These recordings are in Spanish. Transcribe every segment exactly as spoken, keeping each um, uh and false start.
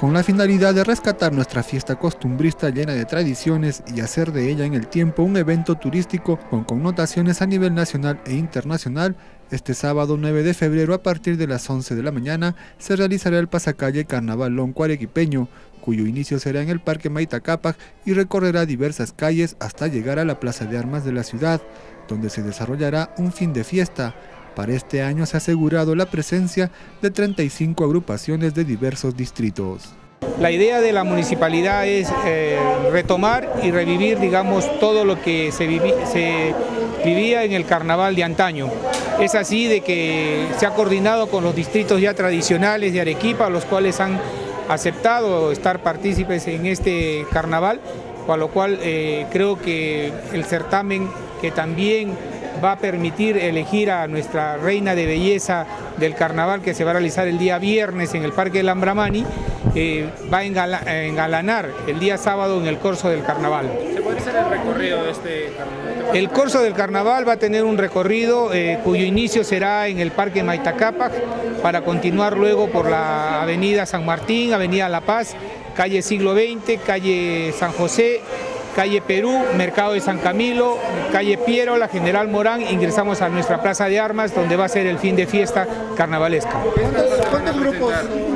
Con la finalidad de rescatar nuestra fiesta costumbrista llena de tradiciones y hacer de ella en el tiempo un evento turístico con connotaciones a nivel nacional e internacional, este sábado nueve de febrero a partir de las once de la mañana se realizará el pasacalle Carnaval Lonco Arequipeño, cuyo inicio será en el Parque Mayta Cápac y recorrerá diversas calles hasta llegar a la Plaza de Armas de la ciudad, donde se desarrollará un fin de fiesta. Para este año se ha asegurado la presencia de treinta y cinco agrupaciones de diversos distritos. La idea de la municipalidad es eh, retomar y revivir, digamos, todo lo que se, viví, se vivía en el carnaval de antaño. Es así de que se ha coordinado con los distritos ya tradicionales de Arequipa, los cuales han aceptado estar partícipes en este carnaval, con lo cual eh, creo que el certamen que también va a permitir elegir a nuestra reina de belleza del carnaval, que se va a realizar el día viernes en el Parque del Lambramani, eh, va a engalanar el día sábado en el corso del carnaval. ¿Se puede hacer el recorrido de este carnaval? El corso del carnaval va a tener un recorrido eh, cuyo inicio será en el Parque Mayta Cápac, para continuar luego por la avenida San Martín, avenida La Paz, calle Siglo veinte, calle San José, calle Perú, Mercado de San Camilo, calle Piero, la General Morán, ingresamos a nuestra Plaza de Armas, donde va a ser el fin de fiesta carnavalesca. ¿Cuántos, cuántos grupos?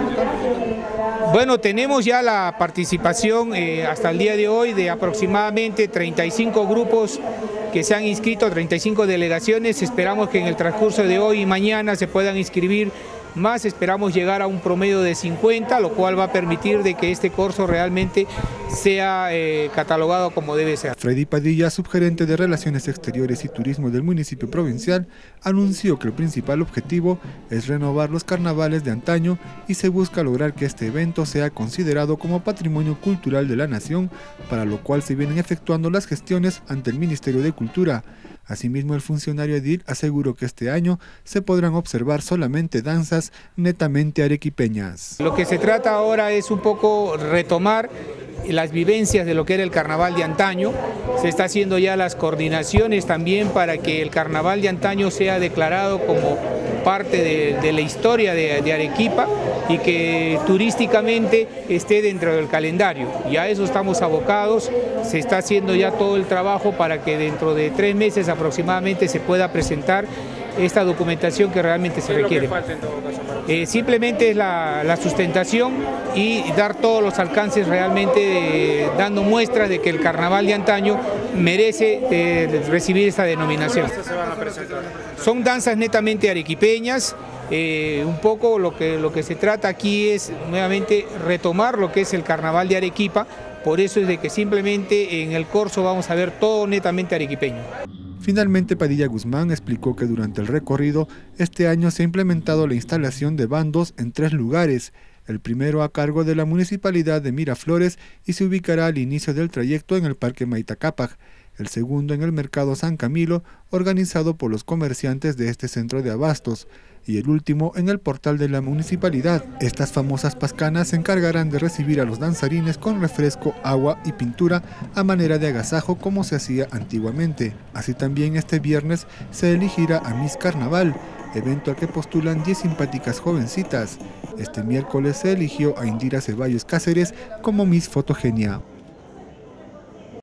Bueno, tenemos ya la participación eh, hasta el día de hoy de aproximadamente treinta y cinco grupos que se han inscrito, treinta y cinco delegaciones. Esperamos que en el transcurso de hoy y mañana se puedan inscribir más, esperamos llegar a un promedio de cincuenta, lo cual va a permitir de que este corso realmente sea eh, catalogado como debe ser. Freddy Padilla, subgerente de Relaciones Exteriores y Turismo del municipio provincial, anunció que el principal objetivo es renovar los carnavales de antaño y se busca lograr que este evento sea considerado como patrimonio cultural de la nación, para lo cual se vienen efectuando las gestiones ante el Ministerio de Cultura. Asimismo, el funcionario edil aseguró que este año se podrán observar solamente danzas netamente arequipeñas. Lo que se trata ahora es un poco retomar las vivencias de lo que era el carnaval de antaño. Se está haciendo ya las coordinaciones también para que el carnaval de antaño sea declarado como parte de, de la historia de, de Arequipa y que turísticamente esté dentro del calendario. Y a eso estamos abocados, se está haciendo ya todo el trabajo para que dentro de tres meses aproximadamente se pueda presentar esta documentación que realmente se requiere. Eh, simplemente es la, la sustentación y dar todos los alcances realmente eh, dando muestras de que el carnaval de antaño merece eh, recibir esta denominación. ¿Qué se van a presentar? Son danzas netamente arequipeñas. Eh, un poco lo que, lo que se trata aquí es nuevamente retomar lo que es el carnaval de Arequipa, por eso es de que simplemente en el corso vamos a ver todo netamente arequipeño. Finalmente, Padilla Guzmán explicó que durante el recorrido este año se ha implementado la instalación de bandos en tres lugares, el primero a cargo de la Municipalidad de Miraflores y se ubicará al inicio del trayecto en el Parque Mayta Cápac, el segundo en el Mercado San Camilo, organizado por los comerciantes de este centro de abastos, y el último en el portal de la municipalidad. Estas famosas pascanas se encargarán de recibir a los danzarines con refresco, agua y pintura a manera de agasajo como se hacía antiguamente. Así también este viernes se elegirá a Miss Carnaval, evento al que postulan diez simpáticas jovencitas. Este miércoles se eligió a Indira Ceballos Cáceres como Miss Fotogenia.